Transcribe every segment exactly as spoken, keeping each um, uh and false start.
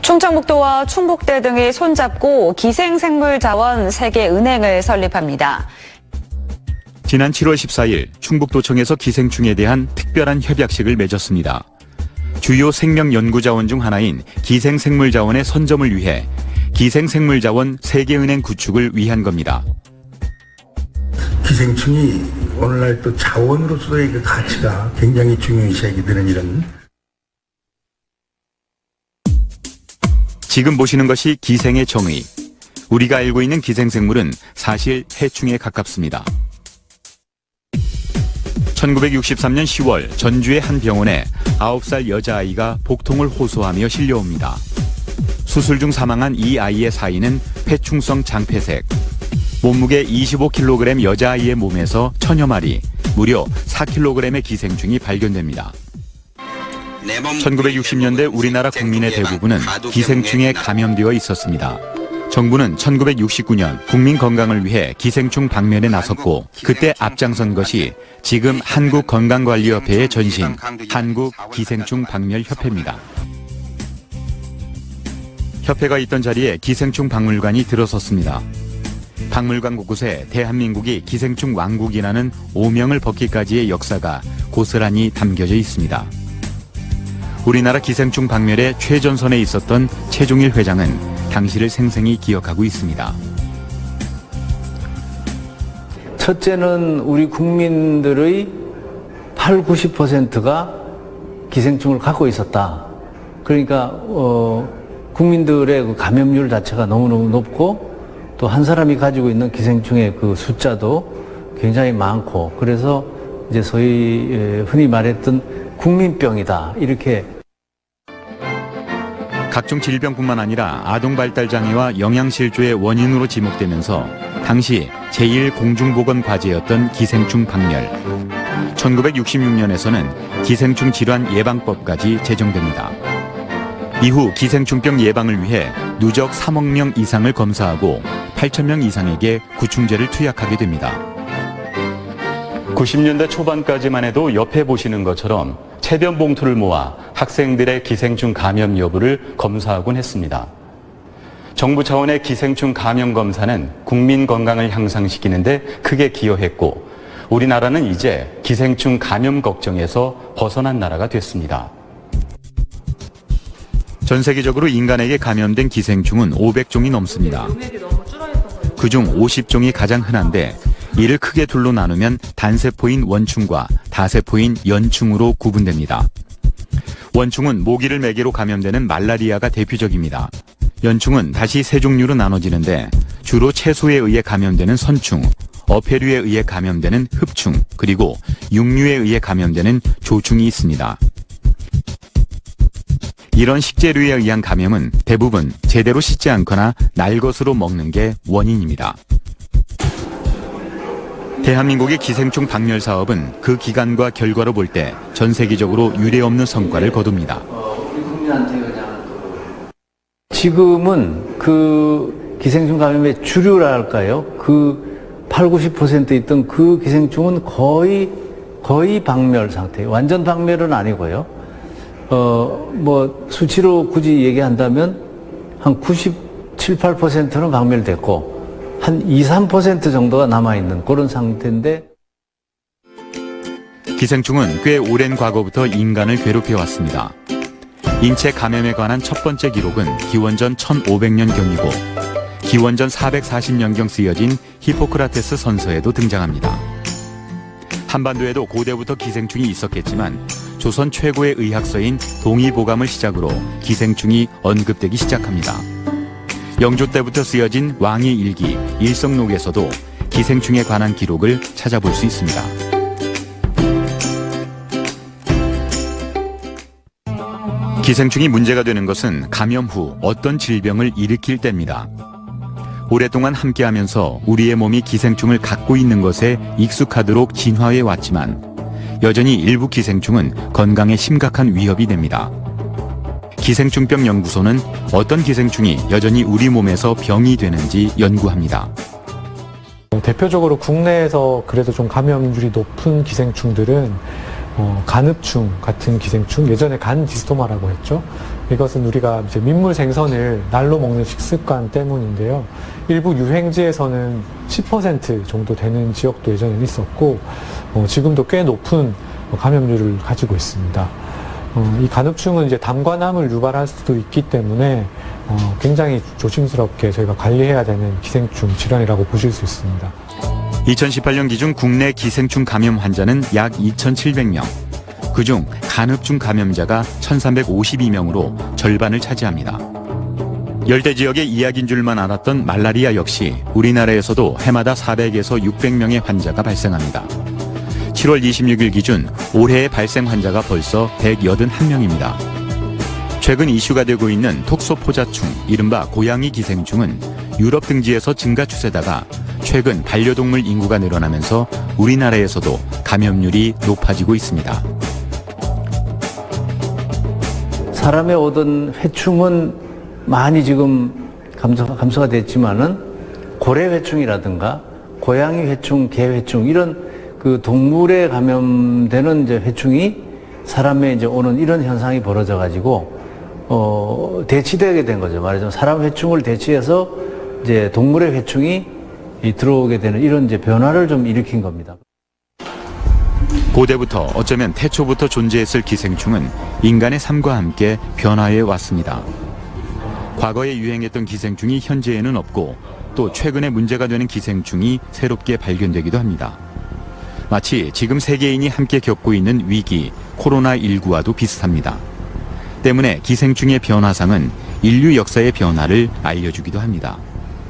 충청북도와 충북대 등이 손잡고 기생생물자원 세계은행을 설립합니다. 지난 칠월 십사일 충북도청에서 기생충에 대한 특별한 협약식을 맺었습니다. 주요 생명연구자원 중 하나인 기생생물자원의 선점을 위해 기생생물자원 세계은행 구축을 위한 겁니다. 기생충이 오늘날 또 자원으로서의 그 가치가 굉장히 중요시하게 되는 이런. 지금 보시는 것이 기생의 정의. 우리가 알고 있는 기생생물은 사실 해충에 가깝습니다. 천구백육십삼년 시월 전주의 한 병원에 아홉 살 여자아이가 복통을 호소하며 실려옵니다. 수술 중 사망한 이 아이의 사인은 폐충성 장폐색. 몸무게 이십오 킬로그램 여자아이의 몸에서 천여 마리, 무려 사 킬로그램의 기생충이 발견됩니다. 천구백육십년대 우리나라 국민의 대부분은 기생충에 감염되어 있었습니다. 정부는 천구백육십구년 국민 건강을 위해 기생충 박멸에 나섰고 그때 앞장선 것이 지금 한국건강관리협회의 전신 한국기생충박멸협회입니다. 협회가 있던 자리에 기생충 박물관이 들어섰습니다. 박물관 곳곳에 대한민국이 기생충 왕국이라는 오명을 벗기까지의 역사가 고스란히 담겨져 있습니다. 우리나라 기생충 박멸의 최전선에 있었던 최종일 회장은 당시를 생생히 기억하고 있습니다. 첫째는 우리 국민들의 팔, 구십 퍼센트가 기생충을 갖고 있었다. 그러니까 어, 국민들의 그 감염률 자체가 너무너무 높고 또 한 사람이 가지고 있는 기생충의 그 숫자도 굉장히 많고 그래서 이제 소위 흔히 말했던 국민병이다 이렇게. 각종 질병뿐만 아니라 아동발달장애와 영양실조의 원인으로 지목되면서 당시 제일 공중보건 과제였던 기생충 박멸. 천구백육십육년에서는 기생충 질환 예방법까지 제정됩니다. 이후 기생충병 예방을 위해 누적 삼억 명 이상을 검사하고 팔천 명 이상에게 구충제를 투약하게 됩니다. 구십년대 초반까지만 해도 옆에 보시는 것처럼 체변 봉투를 모아 학생들의 기생충 감염 여부를 검사하곤 했습니다. 정부 차원의 기생충 감염 검사는 국민 건강을 향상시키는데 크게 기여했고 우리나라는 이제 기생충 감염 걱정에서 벗어난 나라가 됐습니다. 전 세계적으로 인간에게 감염된 기생충은 오백 종이 넘습니다. 그중 오십 종이 가장 흔한데 이를 크게 둘로 나누면 단세포인 원충과 다세포인 연충으로 구분됩니다. 원충은 모기를 매개로 감염되는 말라리아가 대표적입니다. 연충은 다시 세 종류로 나눠지는데 주로 채소에 의해 감염되는 선충, 어패류에 의해 감염되는 흡충, 그리고 육류에 의해 감염되는 조충이 있습니다. 이런 식재류에 의한 감염은 대부분 제대로 씻지 않거나 날 것으로 먹는 게 원인입니다. 대한민국의 기생충 박멸 사업은 그 기간과 결과로 볼 때 전 세계적으로 유례없는 성과를 거둡니다. 지금은 그 기생충 감염의 주류랄까요? 그 팔, 구십 퍼센트 있던 그 기생충은 거의 거의 박멸 상태예요. 완전 박멸은 아니고요. 어, 뭐 수치로 굳이 얘기한다면 한 구십칠, 팔 퍼센트는 박멸됐고 한 이, 삼 퍼센트 정도가 남아있는 그런 상태인데 기생충은 꽤 오랜 과거부터 인간을 괴롭혀왔습니다. 인체 감염에 관한 첫 번째 기록은 기원전 천오백년경이고 기원전 사백사십년경 쓰여진 히포크라테스 선서에도 등장합니다. 한반도에도 고대부터 기생충이 있었겠지만 조선 최고의 의학서인 동의보감을 시작으로 기생충이 언급되기 시작합니다. 영조 때부터 쓰여진 왕의 일기, 일성록에서도 기생충에 관한 기록을 찾아볼 수 있습니다. 기생충이 문제가 되는 것은 감염 후 어떤 질병을 일으킬 때입니다. 오랫동안 함께하면서 우리의 몸이 기생충을 갖고 있는 것에 익숙하도록 진화해 왔지만 여전히 일부 기생충은 건강에 심각한 위협이 됩니다. 기생충병 연구소는 어떤 기생충이 여전히 우리 몸에서 병이 되는지 연구합니다. 대표적으로 국내에서 그래도 좀 감염률이 높은 기생충들은 어, 간흡충 같은 기생충, 예전에 간디스토마라고 했죠. 이것은 우리가 이제 민물 생선을 날로 먹는 식습관 때문인데요. 일부 유행지에서는 십 퍼센트 정도 되는 지역도 예전에는 있었고, 어, 지금도 꽤 높은 감염률을 가지고 있습니다. 어, 이 간흡충은 이제 담과남을 유발할 수도 있기 때문에 어, 굉장히 조심스럽게 저희가 관리해야 되는 기생충 질환이라고 보실 수 있습니다. 이천십팔 년 기준 국내 기생충 감염 환자는 약 이천칠백 명. 그중 간흡충 감염자가 천삼백오십이 명으로 절반을 차지합니다. 열대 지역의 이야기인 줄만 알았던 말라리아 역시 우리나라에서도 해마다 사백에서 육백 명의 환자가 발생합니다. 칠월 이십육일 기준 올해의 발생 환자가 벌써 백팔십일 명입니다. 최근 이슈가 되고 있는 톡소포자충, 이른바 고양이 기생충은 유럽 등지에서 증가 추세다가 최근 반려동물 인구가 늘어나면서 우리나라에서도 감염률이 높아지고 있습니다. 사람에 오던 회충은 많이 지금 감소, 감소가 됐지만은 고래회충이라든가 고양이 회충, 개 회충 이런 그 동물에 감염되는 이제 회충이 사람에 이제 오는 이런 현상이 벌어져 가지고 어, 대치되게 된 거죠. 말하자면 사람 회충을 대치해서 이제 동물의 회충이 들어오게 되는 이런 이제 변화를 좀 일으킨 겁니다. 고대부터 어쩌면 태초부터 존재했을 기생충은 인간의 삶과 함께 변화해 왔습니다. 과거에 유행했던 기생충이 현재에는 없고 또 최근에 문제가 되는 기생충이 새롭게 발견되기도 합니다. 마치 지금 세계인이 함께 겪고 있는 위기 코로나십구와도 비슷합니다. 때문에 기생충의 변화상은 인류 역사의 변화를 알려주기도 합니다.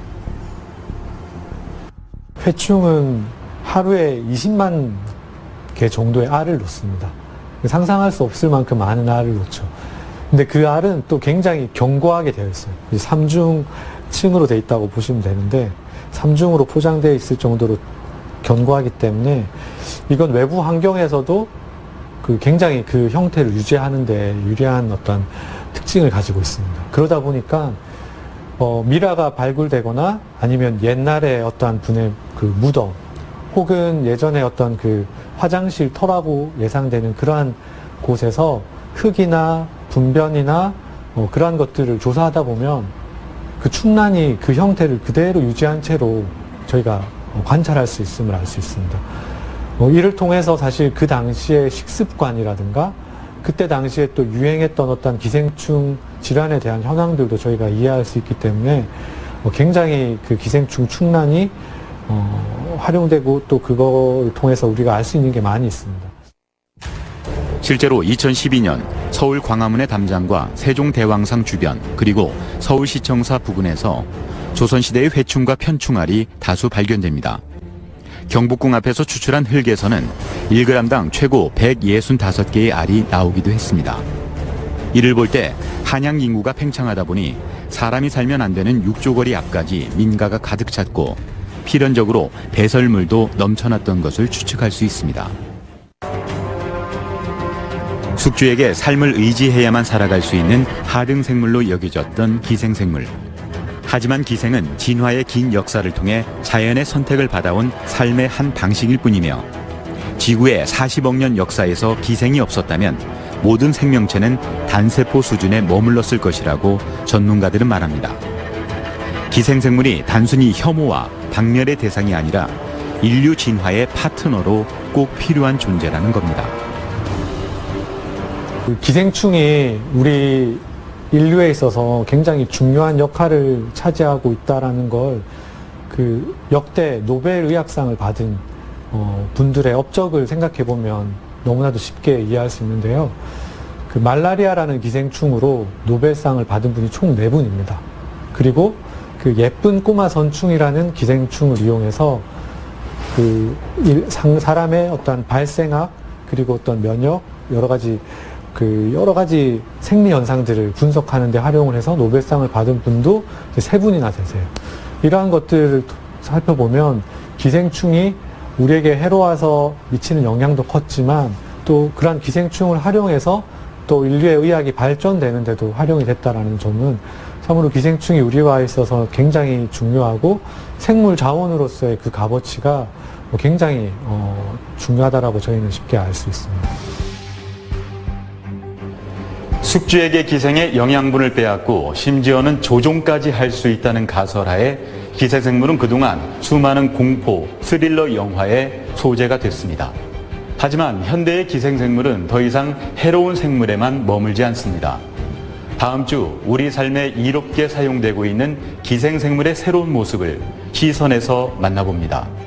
회충은 하루에 이십만 개 정도의 알을 놓습니다. 상상할 수 없을 만큼 많은 알을 놓죠. 근데 그 알은 또 굉장히 견고하게 되어 있어요. 삼중층으로 되어 있다고 보시면 되는데 삼중으로 포장되어 있을 정도로 견고하기 때문에 이건 외부 환경에서도 그 굉장히 그 형태를 유지하는 데 유리한 어떤 특징을 가지고 있습니다. 그러다 보니까 어, 미라가 발굴되거나 아니면 옛날에 어떠한 분의 그 무덤 혹은 예전에 어떤 그 화장실 터라고 예상되는 그러한 곳에서 흙이나 분변이나 어, 그러한 것들을 조사하다 보면 그 충란이 그 형태를 그대로 유지한 채로 저희가 관찰할 수 있음을 알 수 있습니다. 어, 이를 통해서 사실 그 당시의 식습관이라든가 그때 당시에 또 유행했던 어떤 기생충 질환에 대한 현황들도 저희가 이해할 수 있기 때문에 어, 굉장히 그 기생충 충란이 어, 활용되고 또 그걸 통해서 우리가 알 수 있는 게 많이 있습니다. 실제로 이천십이 년 서울 광화문의 담장과 세종대왕상 주변 그리고 서울시청사 부근에서 조선시대의 회충과 편충알이 다수 발견됩니다. 경복궁 앞에서 추출한 흙에서는 일 그램당 최고 백육십오 개의 알이 나오기도 했습니다. 이를 볼 때 한양 인구가 팽창하다 보니 사람이 살면 안 되는 육조거리 앞까지 민가가 가득 찼고 필연적으로 배설물도 넘쳐났던 것을 추측할 수 있습니다. 숙주에게 삶을 의지해야만 살아갈 수 있는 하등생물로 여겨졌던 기생생물. 하지만 기생은 진화의 긴 역사를 통해 자연의 선택을 받아온 삶의 한 방식일 뿐이며 지구의 사십억 년 역사에서 기생이 없었다면 모든 생명체는 단세포 수준에 머물렀을 것이라고 전문가들은 말합니다. 기생생물이 단순히 혐오와 박멸의 대상이 아니라 인류 진화의 파트너로 꼭 필요한 존재라는 겁니다. 기생충이 우리 인류에 있어서 굉장히 중요한 역할을 차지하고 있다는 걸 그 역대 노벨 의학상을 받은 어 분들의 업적을 생각해 보면 너무나도 쉽게 이해할 수 있는데요. 그 말라리아라는 기생충으로 노벨상을 받은 분이 총 네 분입니다. 그리고 그 예쁜 꼬마 선충이라는 기생충을 이용해서 그 사람의 어떤 발생학 그리고 어떤 면역 여러 가지 그 여러 가지 생리 현상들을 분석하는 데 활용을 해서 노벨상을 받은 분도 세 분이나 되세요. 이러한 것들을 살펴보면 기생충이 우리에게 해로워서 미치는 영향도 컸지만 또 그러한 기생충을 활용해서 또 인류의 의학이 발전되는 데도 활용이 됐다는 점은 참으로 기생충이 우리와 있어서 굉장히 중요하고 생물 자원으로서의 그 값어치가 굉장히 어, 중요하다라고 저희는 쉽게 알 수 있습니다. 숙주에게 기생의 영양분을 빼앗고 심지어는 조종까지 할 수 있다는 가설하에 기생생물은 그동안 수많은 공포, 스릴러 영화의 소재가 됐습니다. 하지만 현대의 기생생물은 더 이상 해로운 생물에만 머물지 않습니다. 다음 주 우리 삶에 이롭게 사용되고 있는 기생생물의 새로운 모습을 시선에서 만나봅니다.